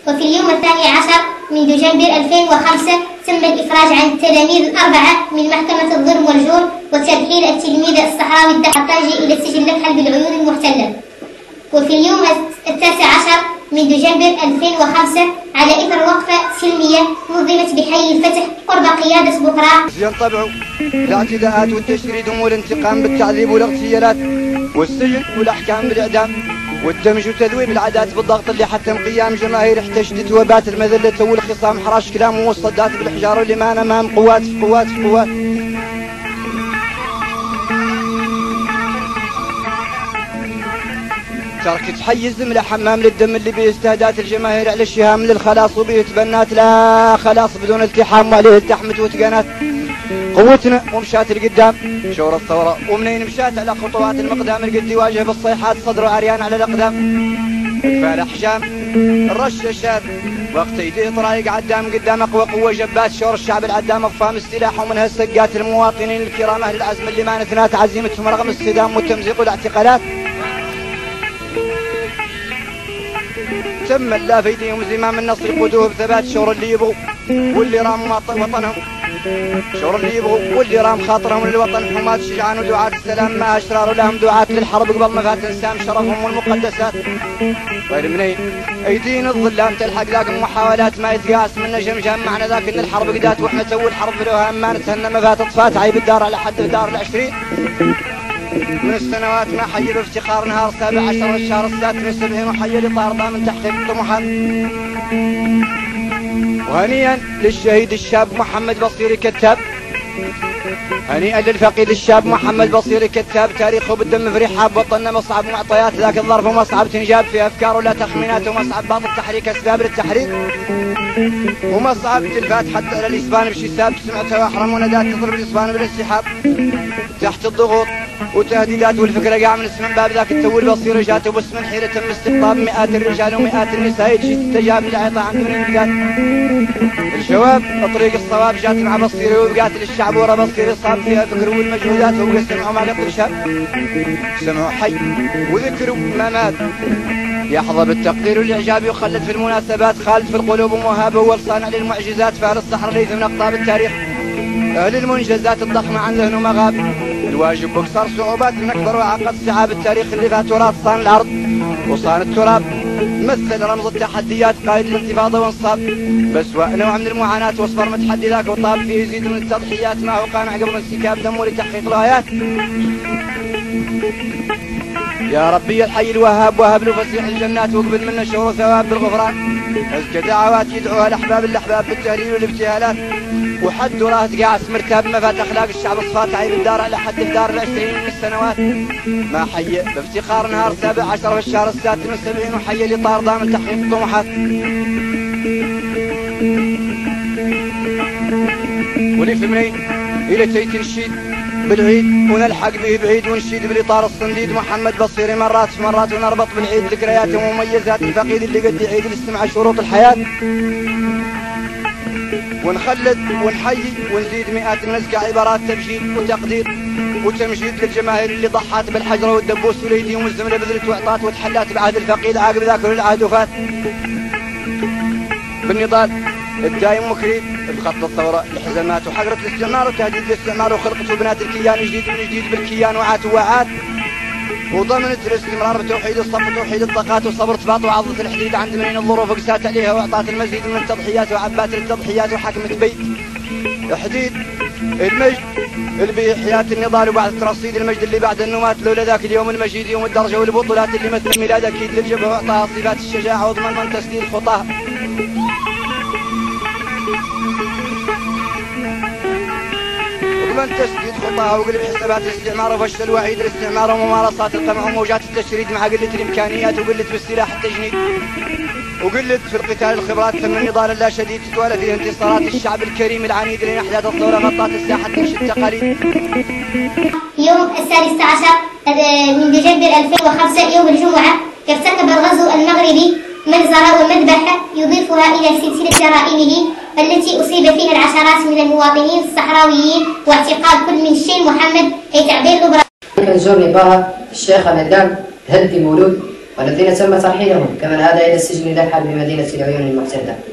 وفي اليوم 12 من دجنبر 2005 تم الإفراج عن التلاميذ الأربعة من محكمة الظلم والجور وترحيل التلميذ الصحراوي الدحطاجي إلى السجن لكحل بالعيون المحتلة. وفي اليوم 19 من دجنبر 2005 على إثر وقفة سلمية نظمت بحي الفتح قرب قيادة بقراء ينطبعوا الاعتداءات والتشريد والانتقام بالتعذيب والاغتيالات والسجن والأحكام بالإعدام والدمج وتذويب العادات بالضغط اللي حتم قيام جماهير احتشدت وبات المذلة والخصام حراش كلام ومصدات بالحجار واللي معنا امام قوات في قوات في قوات. تركت حي الزملة حمام للدم اللي بيستهدات الجماهير على الشهام للخلاص وبيه تبنات لا خلاص بدون التحام وعليه التحمت وتقانات قوتنا ومشات القدام شور الثورة ومنين مشات على خطوات المقدام القد يواجه بالصيحات صدره عريان على الأقدام الفال أحجام الرش الشاذ وقت يديه طرايق عدام قدام أقوى قوة جبات شور الشعب العدام أفهام السلاح ومنها السقات المواطنين الكرام أهل العزم اللي ما نثنات عزيمتهم رغم الصدام والتمزيق والاعتقالات. تم لا في ايديهم زمام النصر يقودوه بثبات شور اللي يبغوا واللي راموا وطنهم شور اللي يبغوا واللي رام خاطرهم للوطن حماة الشجعان ودعاة السلام ما اشرار لهم دعاة للحرب قبل ما فات انسام شرفهم والمقدسات. غير منين ايدين الظلام تلحق ذاك محاولات ما يتقاس من جمجم معنى ذاك ان الحرب قدات واحنا سوي الحرب بلوها ما نتهنى ما فاتت فات عيب الدار على حد دار العشرين من السنوات ما حي بافتخار نهار 17 الشهر السادس من 70 وحي لطاردة من تحقيق الطموحات. وهنيئا للشهيد الشاب محمد بصيري كتاب هنيئا للفقيد الشاب محمد بصيري كتاب تاريخه بالدم فريح حاب وطننا مصعب معطيات ذاك الظرف ومصعب تنجاب في افكار ولا تخمينات ومصعب بعض التحريك اسباب للتحريك ومصعب تلفات حتى على الاسبان بشساب سمعتها واحرم وندات تضرب الاسبان بالانسحاب تحت الضغوط وتهديدات والفكره قاع من اسم باب ذاك التول بصير جات وباسم الحيله تم استقطاب مئات الرجال ومئات النساء يجي تستجاب للعطاء عن دون انقاد. الشباب طريق الصواب جات مع بصيري وبقات للشعب ورا بصيري صاب فيها فكر والمجهودات وبقى سمعوا ما قبل شاب سمعوا حي وذكروا ما مات يحظى بالتقدير والاعجاب يخلد في المناسبات خالد في القلوب ومهاب اول صانع للمعجزات فعل الصحراء ليث من اقطاب التاريخ اهل المنجزات الضخمه عن ذهن ومغاب الواجب بكسر صعوبات نكبر وعقد سحاب التاريخ اللي فات تراث صان الارض وصان التراب مثل رمز التحديات قائد الانتفاضه وانصاب بأسوأ نوع من المعاناه واصبر متحدي ذاك وطاب فيه يزيد من التضحيات ما هو قانع قبل انسكاب دمه لتحقيق الغايات. يا ربي الحي الوهاب وهب له فسيح الجنات واقبل منا شهور ثواب بالغفران أزكى دعوات يدعوها الأحباب بالتهليل والابتهالات وحد وراه تقاعس مرتاب ما فات أخلاق الشعب صفات عيب الدار على حد الدار العشرين من السنوات ما حي بافتخار نهار 17 في الشهر السادس من 70 وحي اللي طار ضامن تحقيق الطموحات. ولف منين إلى تيت نشيد بالعيد ونلحق به بعيد ونشيد بالإطار الصنديد محمد بصيري مرات ونربط بالعيد ذكريات ومميزات الفقيد اللي قد يعيد الاستماع شروط الحياة ونخلد ونحيي ونزيد مئات النسكة عبارات تبجيل وتقدير وتمجيد للجماهير اللي ضحات بالحجرة والدبوس واليديم والزملة بذلت وعطات وتحلات بعهد الفقيد عاقب ذاكر العهد وفات بالنضال الدايم مكريد بخط الثورة الحزمات وحقرة الاستعمار وتهديد الاستعمار وخلقة وبنات الكيان جديد من جديد بالكيان وعات ووعات وضمنت الاستمرار بتوحيد الصف وتوحيد الطاقات وصبر ثبات وعضة الحديد عند منين الظروف وقسات عليها واعطات المزيد من التضحيات وعبات للتضحيات وحكمت بيت حديد المجد اللي بحياة النضال وبعد ترصيد المجد اللي بعد النمات لولا ذاك اليوم المجيد يوم الدرجة والبطولات اللي مثل ميلاد اكيد للجبهة واعطاها صفات الشجاعة وضمن من تسديد خطاها. ومن تسديد خطاها وقلب حسابات الاستعمار وفشل الوعيد الاستعمار وممارسات القمع وموجات التشريد مع قلة الامكانيات وقلة بالسلاح التجنيد وقلة في القتال الخبرات ثم النضال اللا شديد تتوالى فيه انتصارات الشعب الكريم العنيد لين احداث الثوره غطت الساحه تمشي التقاليد. يوم 16 من دجنبر 2005 يوم الجمعه ارتكب الغزو المغربي مجزرة ومذبحة يضيفها إلى سلسلة جرائمه التي أصيب فيها العشرات من المواطنين الصحراويين واعتقال كل من الشيخ محمد أي تعبير الأبرار. نزور طه الشيخ ندام هدي مولود والذين تم ترحيلهم كمن عاد إلى السجن الأكحل بمدينة العيون المحتلة.